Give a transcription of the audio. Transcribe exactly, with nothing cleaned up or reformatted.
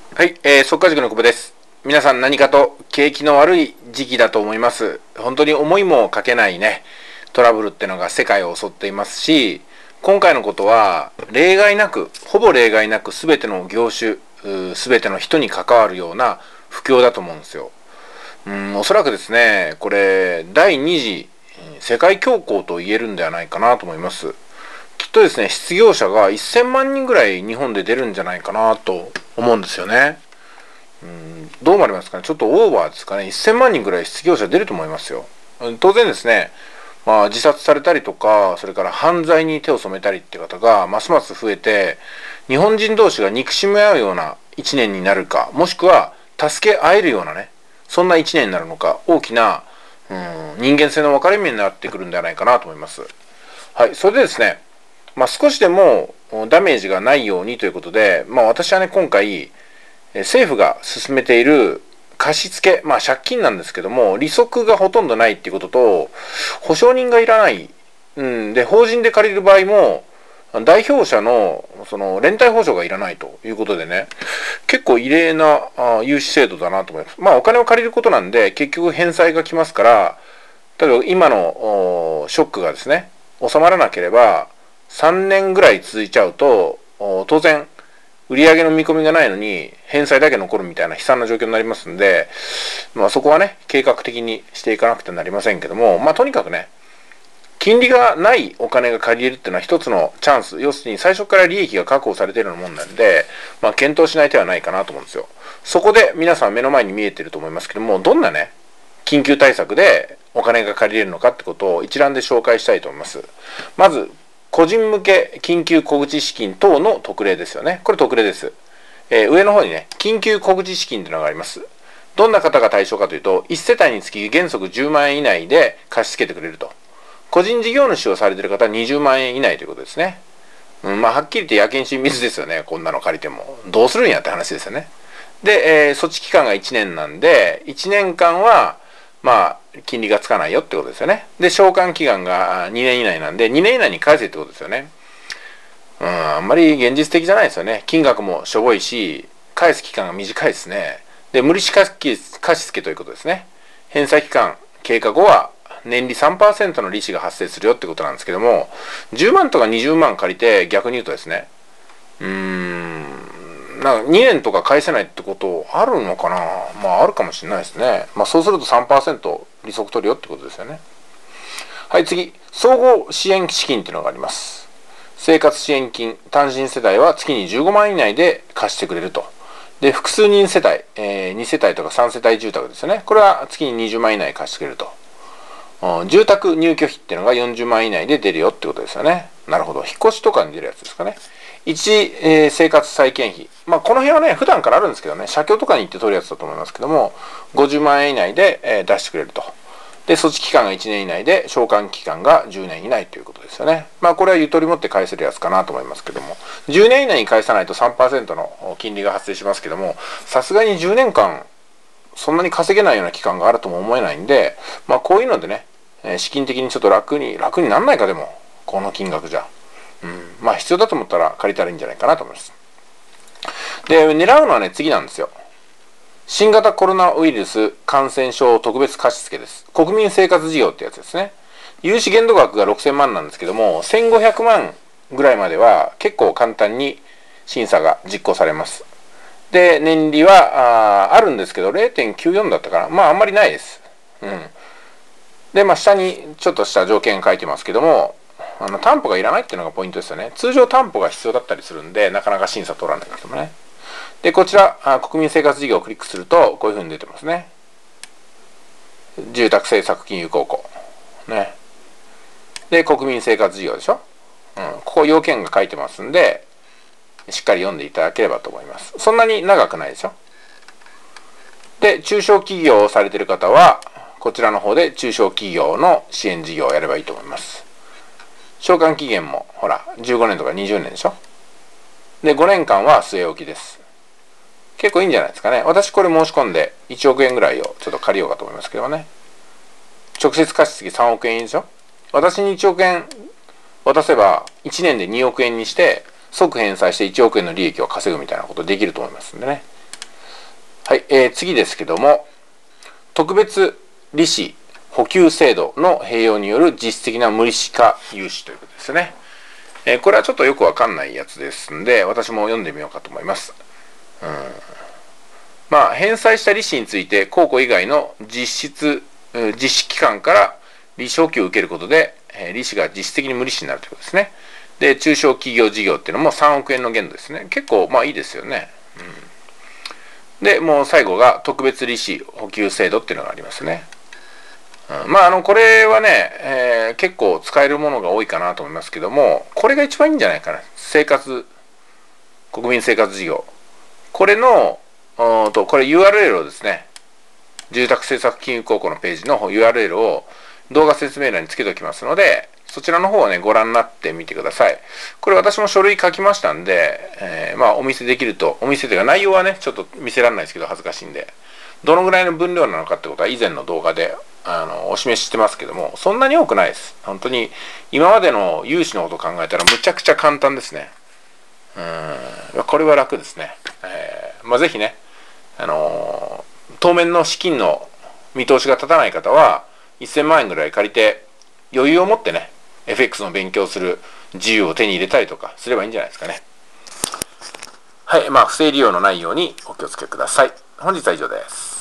はい、えー、速稼塾の久保です。皆さん何かと景気の悪い時期だと思います。本当に思いもかけないね、トラブルってのが世界を襲っていますし、今回のことは例外なく、ほぼ例外なく全ての業種、全ての人に関わるような不況だと思うんですよ。うん、おそらくですね、これ第二次世界恐慌と言えるんではないかなと思います。きっとですね、失業者がせんまんにんぐらい日本で出るんじゃないかなと思うんですよね。うん、どう思われますかね。ちょっとオーバーですかね。せんまんにんぐらい失業者出ると思いますよ。当然ですね、まあ、自殺されたりとか、それから犯罪に手を染めたりって方がますます増えて、日本人同士が憎しみ合うようないちねんになるか、もしくは助け合えるようなね、そんないちねんになるのか、大きな、うん、人間性の分かれ目になってくるんではないかなと思います。はい、それでですね、まあ、少しでもダメージがないようにということで、まあ、私はね、今回、政府が進めている貸付、まあ、借金なんですけども、利息がほとんどないっていうことと、保証人がいらない、うん、で、法人で借りる場合も、代表者のその連帯保証がいらないということでね、結構異例な融資制度だなと思います。まあ、お金を借りることなんで、結局返済が来ますから、例えば今のショックがですね、収まらなければ、さんねんぐらい続いちゃうと、当然、売上の見込みがないのに返済だけ残るみたいな悲惨な状況になりますんで、まあ、そこはね、計画的にしていかなくてはなりませんけども、まあ、とにかくね、金利がないお金が借りれるっていうのは一つのチャンス、要するに最初から利益が確保されているようなもんなんで、まあ、検討しない手はないかなと思うんですよ。そこで皆さん目の前に見えてると思いますけども、どんなね、緊急対策でお金が借りれるのかってことを一覧で紹介したいと思います。まず、個人向け緊急小口資金等の特例ですよね。これ特例です。えー、上の方にね、緊急小口資金というのがあります。どんな方が対象かというと、いち世帯につき原則じゅうまんえん以内で貸し付けてくれると。個人事業主をされている方はにじゅうまんえん以内ということですね。うん、まあ、はっきり言ってやけんし水ですよね。こんなの借りても。どうするんやって話ですよね。で、えー、措置期間がいちねんなんで、いちねんかんは、まあ、金利がつかないよってことですよね。で、償還期間がにねん以内なんで、にねん以内に返せってことですよね。うん、あんまり現実的じゃないですよね。金額もしょぼいし、返す期間が短いですね。で、無利子貸し付けということですね。返済期間経過後は年利 さんパーセント の利子が発生するよってことなんですけども、じゅうまんとかにじゅうまん借りて逆に言うとですね、うーん、なんかにねんとか返せないってことあるのかな。まああるかもしれないですね。まあそうすると さんパーセント 利息取るよってことですよね。はい、次。総合支援資金っていうのがあります。生活支援金、単身世帯は月にじゅうごまん以内で貸してくれると。で、複数人世帯、えー、に世帯とかさん世帯住宅ですよね。これは月ににじゅうまん以内貸してくれると。住宅入居費っていうのがよんじゅうまん以内で出るよってことですよね。なるほど。引っ越しとかに出るやつですかね。いち、えー、生活再建費。まあ、この辺はね、普段からあるんですけどね、社協とかに行って取るやつだと思いますけども、ごじゅうまんえん以内で、えー、出してくれると。で、措置期間がいちねん以内で、償還期間がじゅうねん以内ということですよね。まあ、これはゆとり持って返せるやつかなと思いますけども、じゅうねん以内に返さないと さんパーセント の金利が発生しますけども、さすがにじゅうねんかん、そんなに稼げないような期間があるとも思えないんで、まあ、こういうのでね、資金的にちょっと楽に、楽になんないかでも、この金額じゃ。うん、まあ必要だと思ったら借りたらいいんじゃないかなと思います。で、狙うのはね、次なんですよ。新型コロナウイルス感染症特別貸付です。国民生活事業ってやつですね。融資限度額がろくせんまんなんですけども、せんごひゃくまんぐらいまでは結構簡単に審査が実行されます。で、年利は あ, あるんですけど れいてんきゅうよん だったかな。まああんまりないです。うん。で、まあ下にちょっとした条件書いてますけども、あの担保がいらないっていうのがポイントですよね。通常担保が必要だったりするんで、なかなか審査通らないけどもね。で、こちら、国民生活事業をクリックすると、こういうふうに出てますね。住宅政策金融公庫。ね。で、国民生活事業でしょ。うん。ここ要件が書いてますんで、しっかり読んでいただければと思います。そんなに長くないでしょ。で、中小企業をされている方は、こちらの方で中小企業の支援事業をやればいいと思います。償還期限も、ほら、じゅうごねんとかにじゅうねんでしょ。で、ごねんかんは据え置きです。結構いいんじゃないですかね。私これ申し込んでいちおくえんぐらいをちょっと借りようかと思いますけどね。直接貸し付けさんおくえんでしょ。私にいちおくえん渡せばいちねんでにおくえんにして即返済していちおくえんの利益を稼ぐみたいなことできると思いますんでね。 はい、えー、次ですけども、特別利子補給制度の併用による実質的な無利子化融資ということですね。えー、これはちょっとよくわかんないやつですんで、私も読んでみようかと思います。うん、まあ、返済した利子について、公庫以外の実質、実施機関から利子補給を受けることで、利子が実質的に無利子になるということですね。で、中小企業事業っていうのもさんおくえんの限度ですね。結構、まあいいですよね。うん、で、もう最後が特別利子補給制度っていうのがありますね。うん、まあ、あの、これはね、えー、結構使えるものが多いかなと思いますけども、これが一番いいんじゃないかな。生活、国民生活事業。これの、とこれ ユーアールエル をですね、住宅政策金融公庫のページの ユーアールエル を動画説明欄につけておきますので、そちらの方をね、ご覧になってみてください。これ私も書類書きましたんで、えー、まあお見せできると、お見せというか内容はね、ちょっと見せられないですけど恥ずかしいんで、どのぐらいの分量なのかってことは以前の動画であのお示ししてますけども、そんなに多くないです。本当に今までの融資のことを考えたらむちゃくちゃ簡単ですね。うーん、これは楽ですね。えー、まあぜひね、あのー、当面の資金の見通しが立たない方はせんまんえんぐらい借りて余裕を持ってね エフエックス の勉強する自由を手に入れたりとかすればいいんじゃないですかね。はい、まあ不正利用のないようにお気をつけください。本日は以上です。